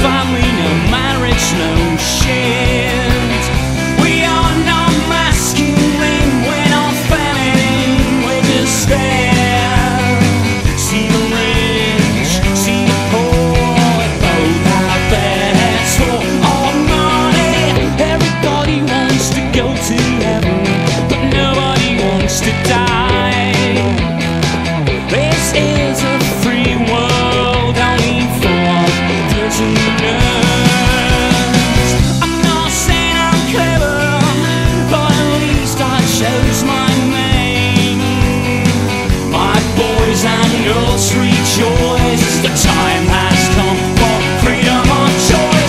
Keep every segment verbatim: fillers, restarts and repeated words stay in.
family, no marriage, no shit. We are not masculine, we're not feminine, we're just there. See the rich, see the poor, both have their heads full of money. Everybody wants to go to heaven, but nobody wants to die. This is a free world, only for prisoners. I'm not saying I'm clever, but at least I chose my name. My boys and girls rejoice, the time has come for freedom of choice.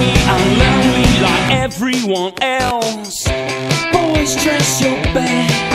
Everyone else, boys, dress your best.